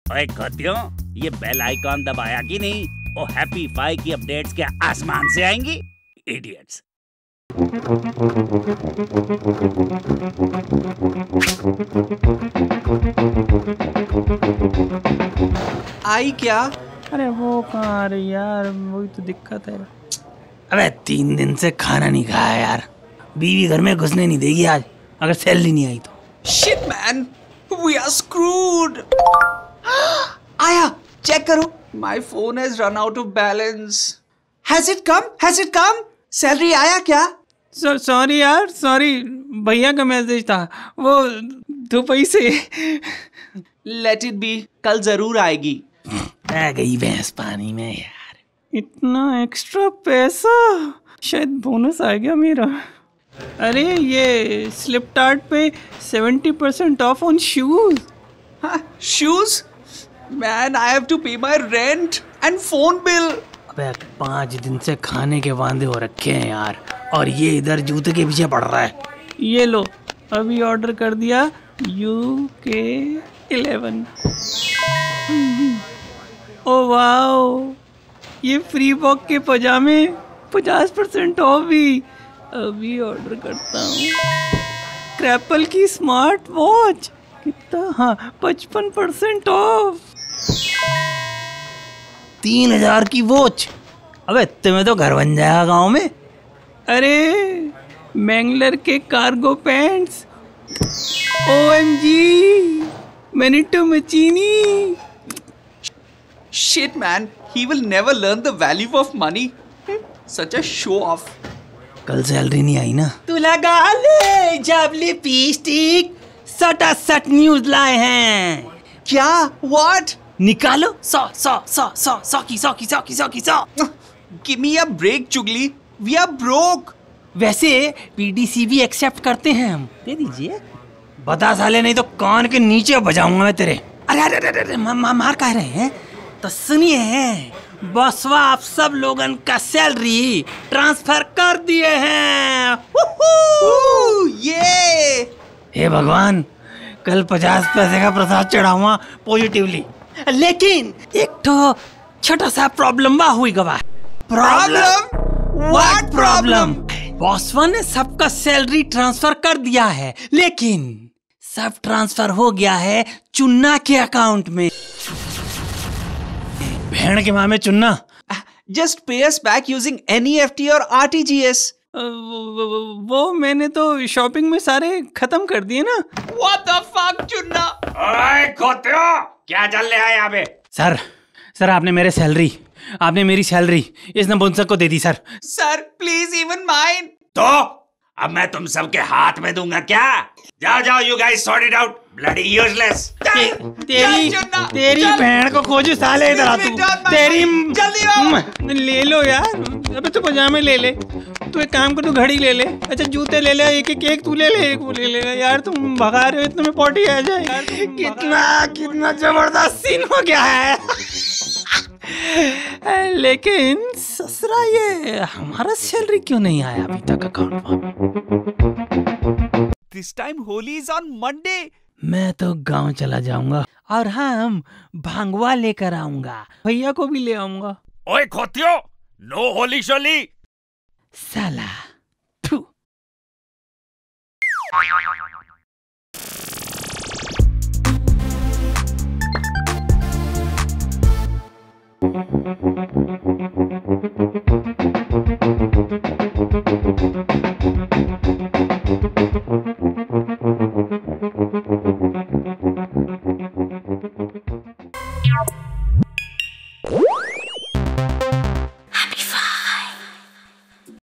ओए खोतियों, ये bell icon दबाया कि नहीं? ओ हैप्पी फाई की अपडेट्स क्या आसमान से आएंगी? इडियट्स। आई क्या? अरे वो कहाँ आ रही यार, वही तो दिक्कत है। अबे 3 दिन से खाना नहीं खाया यार, बीवी घर में घुसने नहीं देगी आज अगर सैलरी नहीं आई तो। Shit man, we are screwed. आया, चेक करो। My phone has run out of balance. Has it come? Has it come? Salary आया क्या? सॉरी यार, सॉरी, भैया का मैसेज था, वो दुबई से। Let it be, कल जरूर आएगी। आ गई भैंस पानी में यार। इतना एक्स्ट्रा पैसा, शायद बोनस आ गया मेरा। अरे ये स्लिपटार्ट पे 70% off on shoes. Shoes? Man, I have to pay my rent and phone bill. अबे 5 दिन से खाने के वांदे हो रखे हैं यार, और ये इधर जूते के पीछे पड़ रहा है। ये लो, अभी ऑर्डर कर दिया UK 11। ओ वाओ, ये फ्री बॉक के पजामे 50% ऑफ भी। अभी ऑर्डर करता हूँ। क्रैपल की स्मार्ट वॉच कितना, हाँ 55% ऑफ। 3000 की वॉच। अबे तुम्हें तो घर बन जाएगा गांव में। अरे मैंगलर के कार्गो पैंट्स, OMG, मैनिटो मचीनी। Shit man, he will never learn the value of money. Such a show off. कल सैलरी नहीं आई ना। तू लगा ले जब लिपस्टिक, सटासट न्यूज लाए हैं। क्या? What? निकालो 100 की 100। Give me a break, चुगली। We are broke. वैसे PDC भी एक्सेप्ट करते हैं हम, दे दीजिए। बता साले, नहीं तो कान के नीचे बजाऊंगा मैं तेरे। अरे अरे अरे अरे, मार कह रहे हैं? तो सुनिए, बसवा आप सब लोगन का सैलरी ट्रांसफर कर दिए हैं। ये हे भगवान, कल 50 पैसे का प्रसाद चढ़ाऊंगा पॉजिटिवली, लेकिन एक तो छोटा सा प्रॉब्लम हुई गवा। प्रॉब्लम? What problem? बॉसवा ने सबका सैलरी ट्रांसफर कर दिया है, लेकिन सब ट्रांसफर हो गया है चुन्ना के अकाउंट में। भेड़ के माँ में Chunna. Just pay us back using NEFT और RTGS. वो मैंने तो शॉपिंग में सारे खत्म कर दिए ना। What the fuck, Chunna? ओए खोतियों, क्या चल रहा है यहाँ पे? सर आपने मेरी सैलरी इस नपुंसक को दे दी sir. Sir, please even mine. तो अब मैं तुम सबके हाथ में दूंगा क्या? जाओ, you guys sort it out. Bloody useless. तेरी बहन को खोजू साले, इधर आ तू। तेरी ले लो यार, अबे तू पजामे ले ले। तू एक काम कर, तू घड़ी ले ले। अच्छा जूते ले ले, एक तू ले ले, एक वो ले ले। यार तुम भगा रहे हो, इतने में पॉटी आ जाए। कितना जबरदस्त सीन हो गया है। लेकिन ससुरा, ये हमारा सैलरी क्यों नहीं आया अभी तक अकाउंट में? This time Holi is on Monday. मैं तो गांव चला जाऊंगा और हम भांगवा लेकर आऊंगा, भैया को भी ले आऊंगा। ओए खोतियों, नो होली शोली। साला थू।